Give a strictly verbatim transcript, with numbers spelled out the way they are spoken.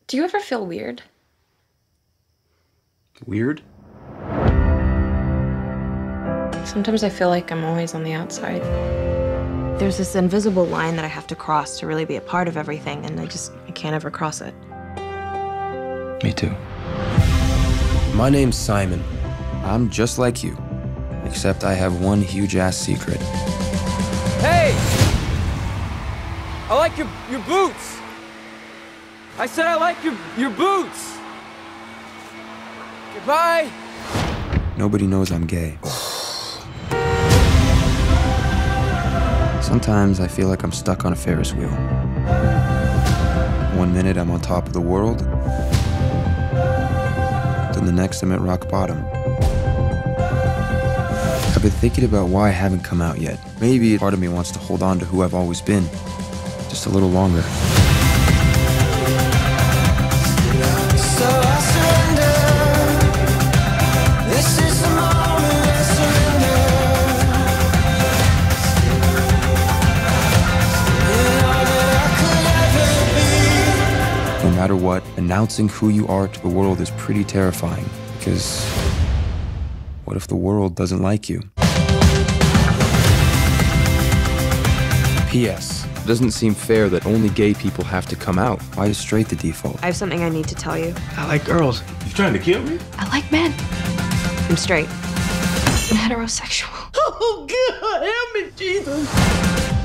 Do you ever feel weird? Weird? Sometimes I feel like I'm always on the outside. There's this invisible line that I have to cross to really be a part of everything, and I just I can't ever cross it. Me too. My name's Simon. I'm just like you, except I have one huge-ass secret. Hey! I like your, your boots! I said I like your, your boots! Goodbye! Nobody knows I'm gay. Sometimes I feel like I'm stuck on a Ferris wheel. One minute I'm on top of the world, then the next I'm at rock bottom. I've been thinking about why I haven't come out yet. Maybe part of me wants to hold on to who I've always been, just a little longer. So I surrender. This is the moment I surrender. You're all that I could ever be. No matter what, announcing who you are to the world is pretty terrifying, because what if the world doesn't like you? P S It doesn't seem fair that only gay people have to come out. Why is straight the default? I have something I need to tell you. I like girls. You trying to kill me? I like men. I'm straight. I'm heterosexual. Oh, God, help me, Jesus.